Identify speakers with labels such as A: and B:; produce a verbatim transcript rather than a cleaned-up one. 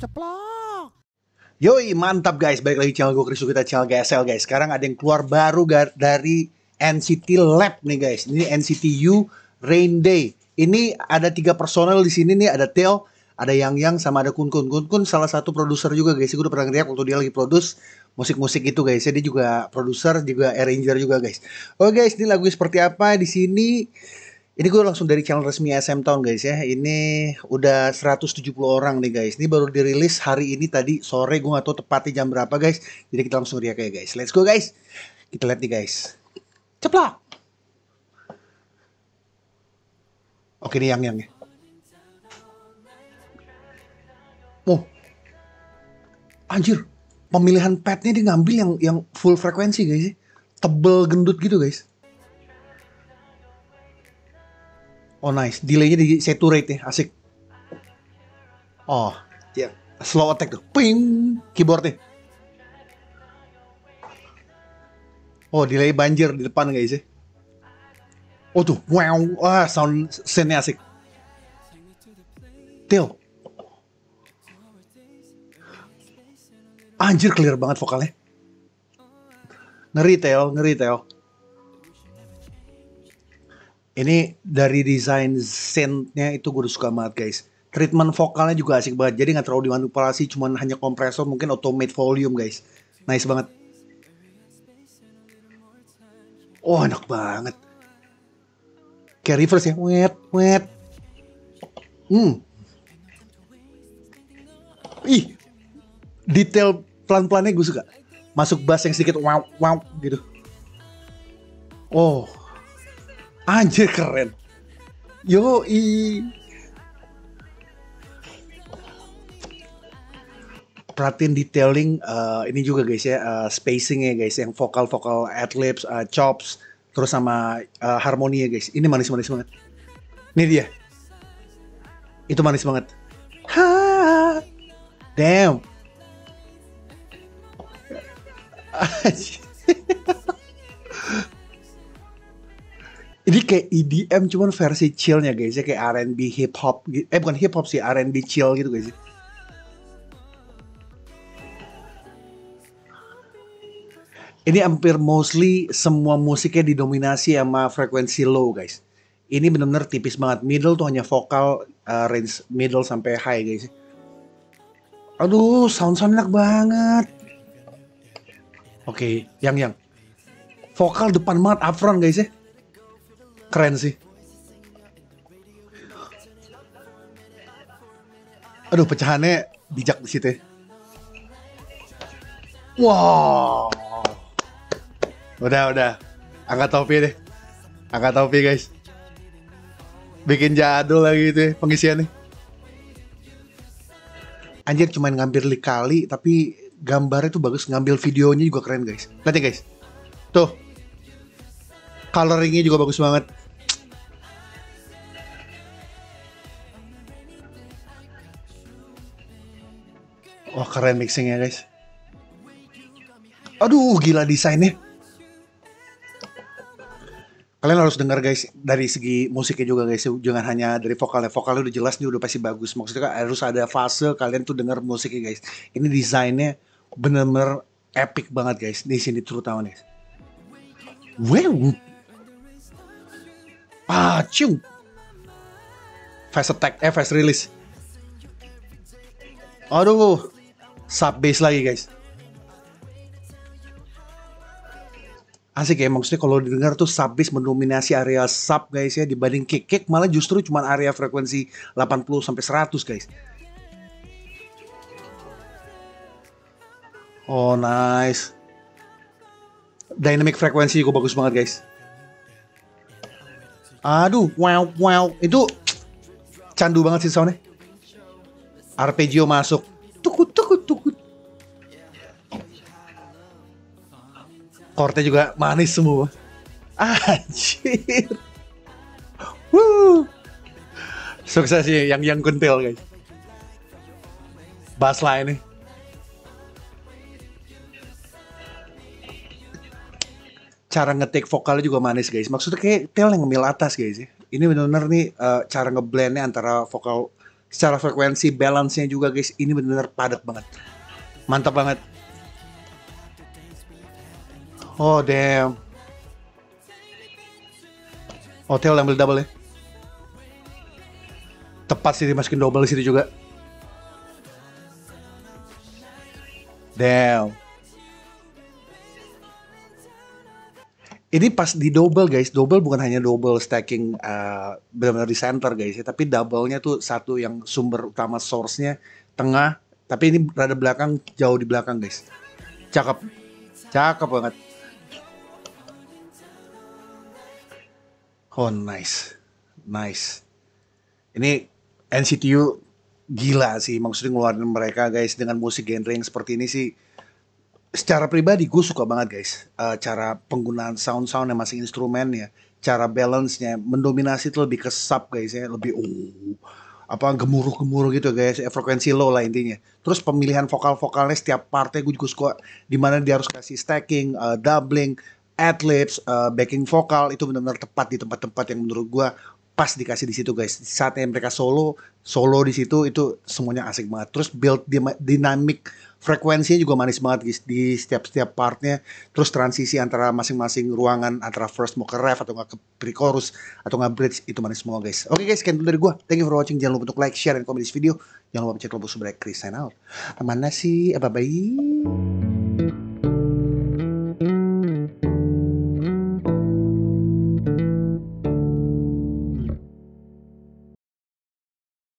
A: Ceplok.
B: Yoi, mantap guys, balik lagi channel gue Krisu, kita channel G S L guys. Sekarang ada yang keluar baru dari N C T Lab nih guys. Ini N C T U Rain Day. Ini ada tiga personel di sini nih, ada Tail, ada Yang Yang, sama ada Kun Kun. Kun Kun salah satu produser juga guys. Gue udah pernah ngeliat waktu dia lagi produce musik-musik itu guys. Dia juga produser, juga arranger juga guys. Oke guys, ini lagu seperti apa di sini? Ini gue langsung dari channel resmi S M Town guys ya. Ini udah seratus tujuh puluh orang nih guys. Ini baru dirilis hari ini tadi sore. Gue gak tahu tepatnya jam berapa guys. Jadi kita langsung react ya guys. Let's go guys. Kita lihat nih guys. Ceplok. Oke, ini Yang Yang ya. Oh. Anjir. Pemilihan padnya dia ngambil yang yang full frekuensi guys. Tebel gendut gitu guys. Oh nice, delaynya di saturate ya, asik. Oh, ya, slow attack tuh, ping, keyboardnya. Oh, delay banjir di depan guys ya. Oh tuh, wow, wah sound scene-nya asik. Teo. Anjir, clear banget vokalnya. Ngeri Teo, ngeri Teo. Ini dari desain synth-nya itu gue udah suka banget guys. Treatment vokalnya juga asik banget. Jadi gak terlalu dimanipulasi, cuman hanya kompresor, mungkin automate volume guys. Nice banget. Oh enak banget. Kayak reverse ya. Wet, wet. Hmm. Ih. Detail pelan-pelannya gue suka. Masuk bass yang sedikit wow, wow gitu. Oh. Anjir keren. Yoi. Perhatiin detailing uh, ini juga guys ya, uh, spacing ya guys, yang vokal-vokal adlibs, uh, chops, terus sama uh, harmoni ya guys. Ini manis-manis banget. Ini dia. Itu manis banget. Ha. Damn. Ini kayak E D M cuman versi chillnya guys ya, kayak R and B hip hop gitu. Eh bukan hip hop sih, R and B chill gitu guys. Ini hampir mostly semua musiknya didominasi sama frekuensi low guys. Ini benar-benar tipis banget. Middle tuh hanya vokal uh, range middle sampai high guys. Aduh, sound-sound enak banget. Oke, okay, Yang Yang. Vokal depan banget upfront guys ya. Keren sih. Aduh, pecahannya bijak di situ ya. Wow. Udah, udah. Angkat topi deh. Angkat topi guys. Bikin jadul lagi itu ya, pengisiannya. Anjir, cuman ngambil kali, tapi gambarnya tuh bagus. Ngambil videonya juga keren guys. Lihat ya guys. Tuh. Coloringnya juga bagus banget. Wah keren mixingnya guys. Aduh gila desainnya. Kalian harus dengar guys dari segi musiknya juga guys. Jangan hanya dari vokalnya. Vokalnya udah jelas nih, udah pasti bagus. Maksudnya kan harus ada fase kalian tuh dengar musiknya guys. Ini desainnya bener-bener epic banget guys. Di sini terutama nih. Wow. Ah, cium. Fast attack, eh fast release. Aduh. Sub bass lagi guys. Asik ya, maksudnya kalau didengar tuh sub bass mendominasi area sub guys ya, dibanding kick. Kick malah justru cuma area frekuensi delapan puluh sampai seratus guys. Oh nice. Dynamic frekuensi juga bagus banget guys. Aduh, wow wow, itu candu banget sih soundnya. Arpeggio masuk. Tukut tukut tukut. Chordnya juga manis semua. Anjir. Woo. Sukses sih yang yang kuntil guys. Bass line nih. Cara ngetik vokalnya juga manis guys. Maksudnya kayak Tail yang ngemil atas guys ya. Ini benar-benar nih uh, cara ngeblendnya antara vokal Secara frekuensi, balance-nya juga guys, ini benar-benar padat banget. Mantap banget. Oh damn. Hotel ambil double ya. Tepat sih dimasukin double di situ juga. Damn. Ini pas di double guys, double bukan hanya double stacking uh, benar-benar di center guys ya, tapi double-nya tuh satu yang sumber utama source-nya tengah, tapi ini rada belakang, jauh di belakang guys. Cakep. Cakep banget. Oh nice. Nice. Ini N C T U gila sih, maksudnya ngeluarin mereka guys dengan musik genre yang seperti ini sih. Secara pribadi gue suka banget guys. Eh, cara penggunaan sound-sound yang masih instrumen ya, cara balance-nya mendominasi tuh lebih ke sub guys ya, lebih uh, apa gemuruh-gemuruh gitu guys, eh, frekuensi low lah intinya. Terus pemilihan vokal-vokalnya setiap partnya gue juga suka, dimana dia harus kasih stacking, eh, doubling, adlibs, eh, backing vokal itu benar-benar tepat di tempat-tempat yang menurut gue pas dikasih di situ guys. Saatnya mereka solo, solo di situ itu semuanya asik banget. Terus build di- dynamic frekuensinya juga manis banget guys di setiap-setiap partnya. Terus transisi antara masing-masing ruangan antara first mau ke ref atau nggak ke pre-chorus atau nggak bridge itu manis semua guys. Oke guys, sekian dulu dari gue. Thank you for watching. Jangan lupa untuk like, share, dan komen di video. Jangan lupa pencet tombol subscribe. Chris sign out. Mana sih? Bye bye.